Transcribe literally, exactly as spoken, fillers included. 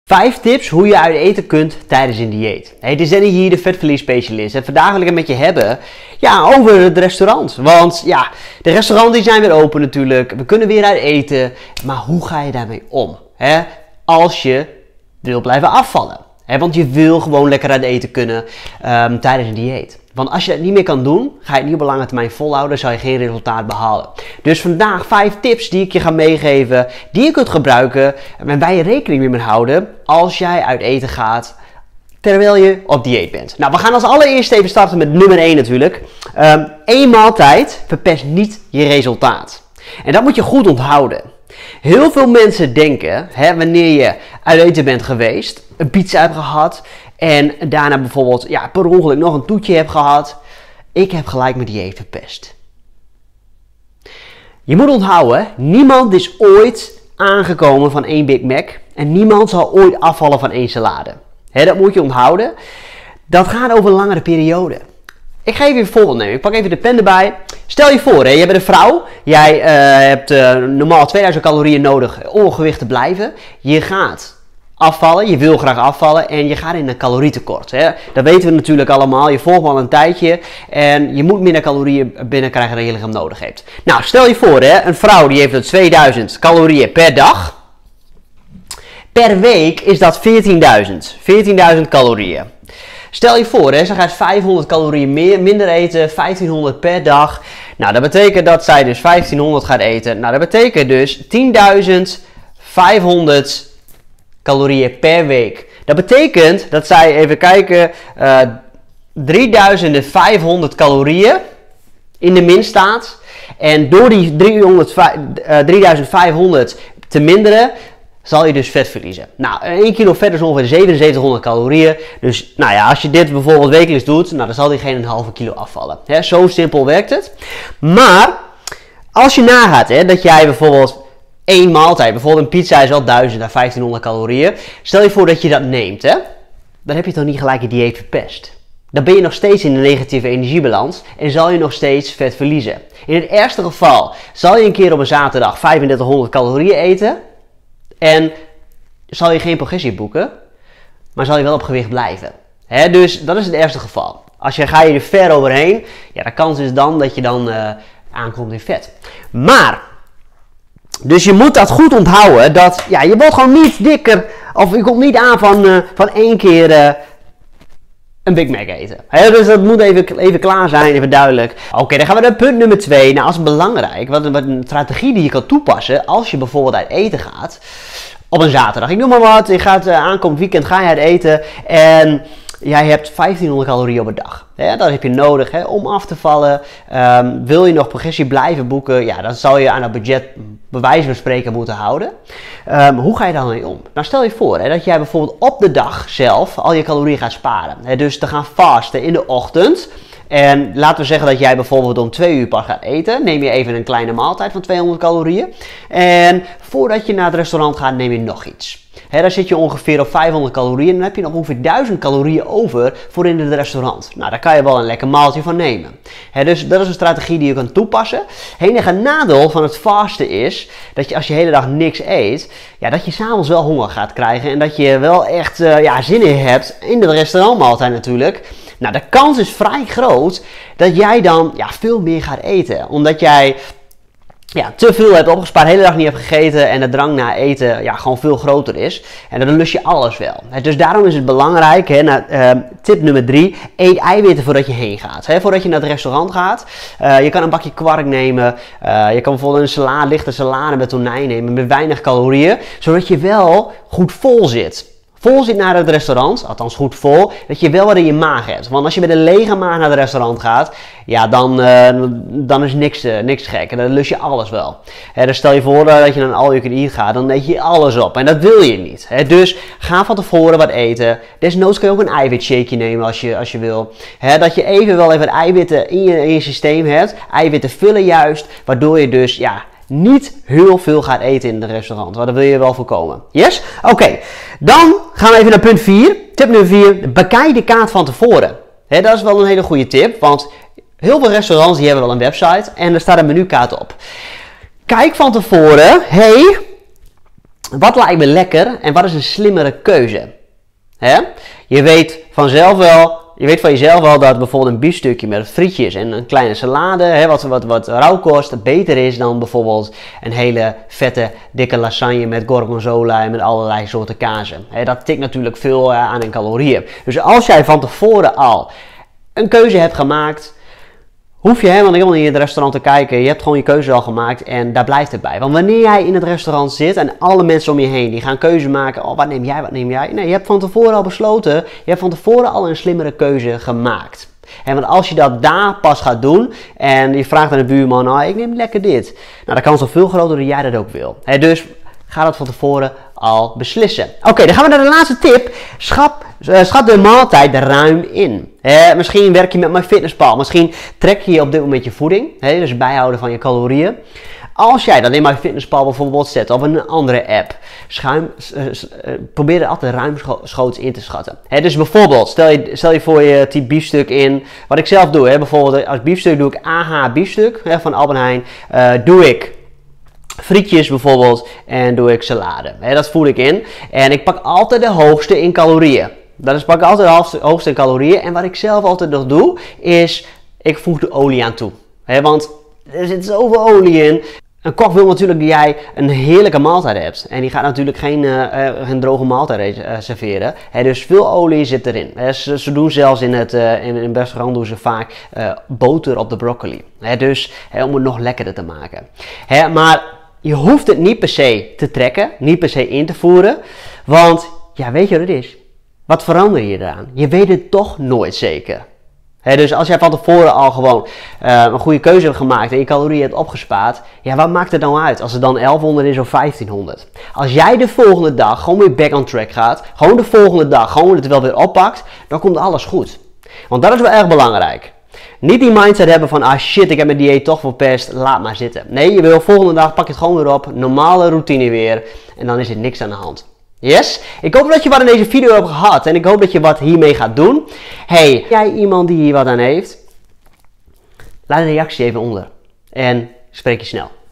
Vijf tips hoe je uit eten kunt tijdens een dieet. Hey, het is Danny hier, de vetverliesspecialist. En vandaag wil ik het met je hebben ja, over het restaurant. Want ja, de restaurants die zijn weer open natuurlijk. We kunnen weer uit eten. Maar hoe ga je daarmee om? Hè? Als je wil blijven afvallen. Hè? Want je wil gewoon lekker uit eten kunnen um, tijdens een dieet. Want als je dat niet meer kan doen, ga je het niet op lange termijn volhouden, zal je geen resultaat behalen. Dus vandaag vijf tips die ik je ga meegeven, die je kunt gebruiken en waar je rekening mee moet houden als jij uit eten gaat terwijl je op dieet bent. Nou, we gaan als allereerste even starten met nummer één natuurlijk. Um, Eén maaltijd verpest niet je resultaat. En dat moet je goed onthouden. Heel veel mensen denken, hè, wanneer je uit eten bent geweest, een pizza hebt gehad en daarna bijvoorbeeld ja, per ongeluk nog een toetje hebt gehad, ik heb gelijk mijn dieet verpest. Je moet onthouden, niemand is ooit aangekomen van één Big Mac en niemand zal ooit afvallen van één salade. Hè, dat moet je onthouden. Dat gaat over een langere periode. Ik ga even een voorbeeld nemen. Ik pak even de pen erbij. Stel je voor, hè, je bent een vrouw. Jij uh, hebt uh, normaal tweeduizend calorieën nodig om ongewicht te blijven. Je gaat afvallen, je wil graag afvallen en je gaat in een calorietekort. Hè. Dat weten we natuurlijk allemaal. Je volgt me al een tijdje en je moet minder calorieën binnenkrijgen dan je lichaam nodig heeft. Nou, stel je voor, hè, een vrouw die heeft dus tweeduizend calorieën per dag. Per week is dat veertienduizend. veertienduizend calorieën. Stel je voor, hè, ze gaat vijfhonderd calorieën meer, minder eten, vijftienhonderd per dag. Nou, dat betekent dat zij dus vijftienhonderd gaat eten. Nou, dat betekent dus tienduizend vijfhonderd calorieën per week. Dat betekent dat zij, even kijken, uh, drieduizend vijfhonderd calorieën in de min staat. En door die drieduizend vijfhonderd te minderen, zal je dus vet verliezen. Nou, één kilo vet is ongeveer zevenenzeventighonderd calorieën. Dus nou ja, als je dit bijvoorbeeld wekelijks doet, nou, dan zal diegene een halve kilo afvallen. Hè, zo simpel werkt het. Maar als je nagaat, hè, dat jij bijvoorbeeld één maaltijd, bijvoorbeeld een pizza is al duizend à vijftienhonderd calorieën. Stel je voor dat je dat neemt, hè, dan heb je toch niet gelijk je dieet verpest. Dan ben je nog steeds in een negatieve energiebalans en zal je nog steeds vet verliezen. In het ergste geval zal je een keer op een zaterdag vijfendertighonderd calorieën eten. En zal je geen progressie boeken, maar zal je wel op gewicht blijven. He, dus dat is het ergste geval. Als je ga je er ver overheen, ja, de kans is dan dat je dan uh, aankomt in vet. Maar, dus je moet dat goed onthouden, dat ja, je wordt gewoon niet dikker, of je komt niet aan van, uh, van één keer uh, een Big Mac eten. He, dus dat moet even, even klaar zijn, even duidelijk. Oké, okay, dan gaan we naar punt nummer twee. Nou, dat is belangrijk. Wat, wat een strategie die je kan toepassen als je bijvoorbeeld uit eten gaat. Op een zaterdag. Ik noem maar wat. Je gaat uh, aankomend weekend ga je uit eten. En jij hebt vijftienhonderd calorieën op een dag. He, dat heb je nodig he, om af te vallen. Um, wil je nog progressie blijven boeken? Ja, dan zal je aan dat budget bij wijze van spreken moeten houden. Um, hoe ga je daar mee om? Nou, stel je voor hè, dat jij bijvoorbeeld op de dag zelf al je calorieën gaat sparen. He, dus te gaan fasten in de ochtend. En laten we zeggen dat jij bijvoorbeeld om twee uur pas gaat eten. Neem je even een kleine maaltijd van tweehonderd calorieën. En voordat je naar het restaurant gaat, neem je nog iets. He, dan zit je ongeveer op vijfhonderd calorieën en dan heb je nog ongeveer duizend calorieën over voor in het restaurant. Nou, daar kan je wel een lekker maaltje van nemen. He, dus dat is een strategie die je kan toepassen. Het enige nadeel van het vasten is dat je als je de hele dag niks eet, ja, dat je s'avonds wel honger gaat krijgen en dat je wel echt uh, ja, zin in hebt in de restaurantmaaltijd natuurlijk. Nou, de kans is vrij groot dat jij dan ja, veel meer gaat eten, omdat jij ja, te veel hebt opgespaard, de hele dag niet hebt gegeten en de drang naar eten ja, gewoon veel groter is. En dan lust je alles wel. Dus daarom is het belangrijk, hè, nou, uh, tip nummer drie, eet eiwitten voordat je heen gaat. Hè, voordat je naar het restaurant gaat. Uh, je kan een bakje kwark nemen, uh, je kan bijvoorbeeld een salade, lichte salade met tonijn nemen met weinig calorieën, zodat je wel goed vol zit. Vol zit naar het restaurant, althans goed vol, dat je wel wat in je maag hebt. Want als je met een lege maag naar het restaurant gaat, ja, dan, uh, dan is niks, uh, niks gek. En dan lust je alles wel. He, dus stel je voor uh, dat je naar een all-you-can-eat gaat, dan eet je alles op. En dat wil je niet. He, dus ga van tevoren wat eten. Desnoods kun je ook een eiwitshakeje nemen als je, als je wil. He, dat je even wel even eiwitten in je, in je systeem hebt. Eiwitten vullen juist, waardoor je dus, ja, niet heel veel gaat eten in het restaurant. Want dat wil je wel voorkomen. Yes? Oké. Okay. Dan gaan we even naar punt vier. Tip nummer vier. Bekijk de kaart van tevoren. He, dat is wel een hele goede tip. Want heel veel restaurants die hebben wel een website. En er staat een menukaart op. Kijk van tevoren. Hey, wat lijkt me lekker en wat is een slimmere keuze? Hè? Je weet vanzelf wel, je weet van jezelf wel dat bijvoorbeeld een biefstukje met frietjes en een kleine salade, hè, wat, wat, wat rauwkost, beter is dan bijvoorbeeld een hele vette, dikke lasagne met gorgonzola en met allerlei soorten kazen. Hè, dat tikt natuurlijk veel uh, aan in calorieën. Dus als jij van tevoren al een keuze hebt gemaakt, hoef je helemaal niet in het restaurant te kijken. Je hebt gewoon je keuze al gemaakt en daar blijft het bij. Want wanneer jij in het restaurant zit en alle mensen om je heen die gaan keuze maken. Oh, wat neem jij, wat neem jij? Nee, je hebt van tevoren al besloten. Je hebt van tevoren al een slimmere keuze gemaakt. En want als je dat daar pas gaat doen en je vraagt aan de buurman, oh, ik neem lekker dit. Nou, de kans is veel groter dat jij dat ook wil. He, dus ga dat van tevoren al beslissen. Oké, okay, dan gaan we naar de laatste tip. Schat, uh, schat de maaltijd ruim in. He, misschien werk je met MyFitnessPal. Misschien trek je op dit moment je voeding. He, dus bijhouden van je calorieën. Als jij dat in MyFitnessPal bijvoorbeeld zet of een andere app, schuim, uh, uh, probeer er altijd ruimschoots in te schatten. He, dus bijvoorbeeld, stel je, stel je voor je type biefstuk in, wat ik zelf doe. He, bijvoorbeeld als biefstuk doe ik A H biefstuk he, van Albert Heijn. Uh, doe ik frietjes bijvoorbeeld en doe ik salade. He, dat voer ik in. En ik pak altijd de hoogste in calorieën. Dat is pak ik altijd de hoogste, hoogste in calorieën. En wat ik zelf altijd nog doe, is ik voeg de olie aan toe. He, want er zit zoveel olie in. Een kok wil natuurlijk dat jij een heerlijke maaltijd hebt. En die gaat natuurlijk geen, uh, uh, geen droge maaltijd uh, serveren. He, dus veel olie zit erin. He, ze, ze doen zelfs in het, uh, in, in het restaurant doen ze vaak uh, boter op de broccoli. He, dus he, om het nog lekkerder te maken. He, maar je hoeft het niet per se te trekken, niet per se in te voeren. Want, ja, weet je wat het is? Wat verander je eraan? Je weet het toch nooit zeker. He, dus als jij van tevoren al gewoon uh, een goede keuze hebt gemaakt en je calorieën hebt opgespaard, ja, wat maakt het nou uit als het dan elfhonderd is of vijftienhonderd? Als jij de volgende dag gewoon weer back on track gaat, gewoon de volgende dag gewoon het wel weer oppakt, dan komt alles goed. Want dat is wel erg belangrijk. Niet die mindset hebben van, ah shit, ik heb mijn dieet toch verpest, laat maar zitten. Nee, je wil volgende dag, pak je het gewoon weer op, normale routine weer en dan is er niks aan de hand. Yes? Ik hoop dat je wat in deze video hebt gehad en ik hoop dat je wat hiermee gaat doen. Hey, jij iemand die hier wat aan heeft? Laat een reactie even onder en spreek je snel.